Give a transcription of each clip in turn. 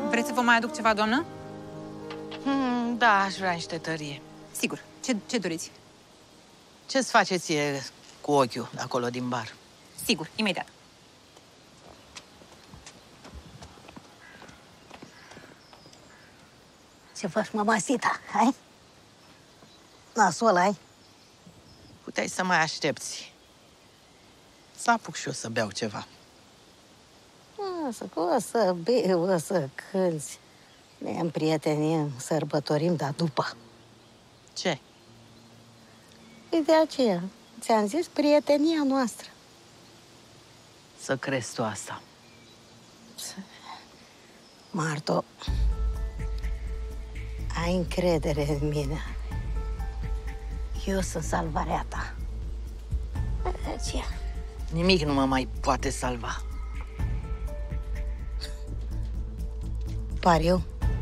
Vreți să vă mai aduc ceva, doamnă? Da, aș vrea niște tărie. Sigur. Ce doriți? Ce-ți face ție cu ochiul acolo din bar? Sigur, imediat. Ce faci, mamasita? Hai? Nasul ai? Puteai să mai aștepți. Să apuc și eu să beau ceva. O să bei, o să cânti. Ne împrietenim, sărbătorim, dar după. Ce? E de aceea. Ți-am zis prietenia noastră. Să crezi tu asta. Marto, ai încredere în mine. Eu sunt salvarea ta. De aceea. Nimic nu mă mai poate salva. Pariu.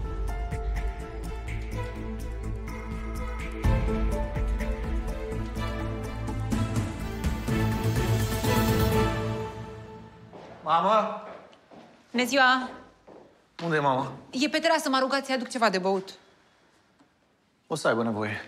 Mama? Bună ziua! Unde e mama? E pe terasă, m-a rugat să-i aduc ceva de băut. O să aibă nevoie.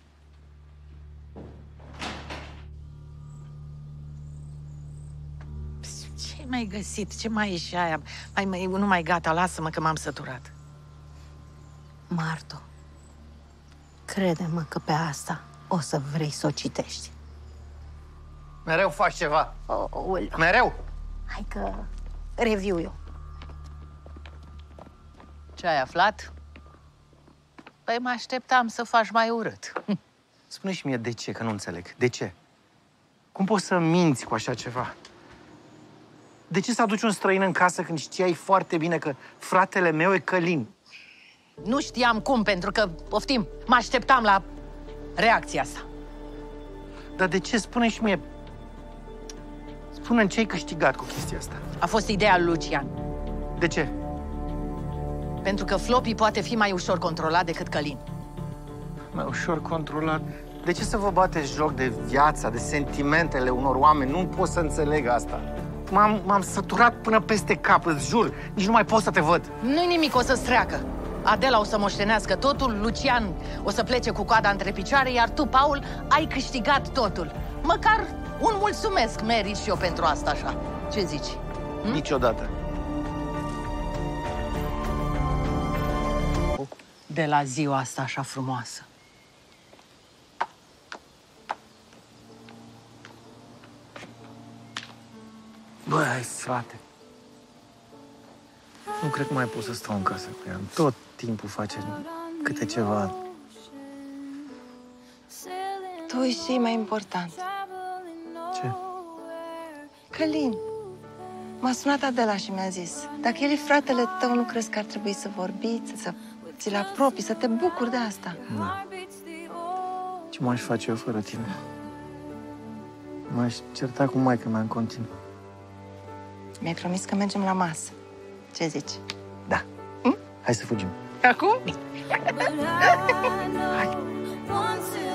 Ce mai găsit? Ce mai e și aia? Nu mai gata, lasă-mă că m-am săturat. Marto, crede-mă că pe asta o să vrei să o citești. Mereu faci ceva. Oleu. Mereu. Hai că reviu eu. Ce ai aflat? Păi mă așteptam să faci mai urât. Spune și mie de ce, că nu înțeleg. De ce? Cum poți să minți cu așa ceva? De ce să aduci un străin în casă când știai foarte bine că fratele meu e Călin? Nu știam cum, pentru că, poftim, mă așteptam la reacția asta. Dar de ce? Spune și mie. Spune-mi ce ai câștigat cu chestia asta. A fost ideea lui Lucian. De ce? Pentru că Floppy poate fi mai ușor controlat decât Călin. Mai ușor controlat. De ce să vă bateți joc de viața, de sentimentele unor oameni? Nu pot să înțeleg asta. M-am săturat până peste cap, îți jur. Nici nu mai pot să te văd. Nu-i nimic, o să-ți treacă. Adela o să moștenească totul, Lucian o să plece cu coada între picioare, iar tu, Paul, ai câștigat totul. Măcar un mulțumesc merit și eu pentru asta, așa. Ce zici? Niciodată. De la ziua asta așa frumoasă. Băi, hai, frate. Nu cred că mai pot să stau în casă cu ea. Tot timpul face câte ceva. Tu ești cel mai important. Ce? Călin. M-a sunat Adela și mi-a zis, dacă el e fratele tău, nu crezi că ar trebui să vorbiți, să ți-l apropii, să te bucuri de asta? Da. Ce m-aș face eu fără tine? M-aș certa cu maică mea în continuu. Mi-ai promis că mergem la masă. Ce zici? Da. Hai să fugim. Acum? Hai.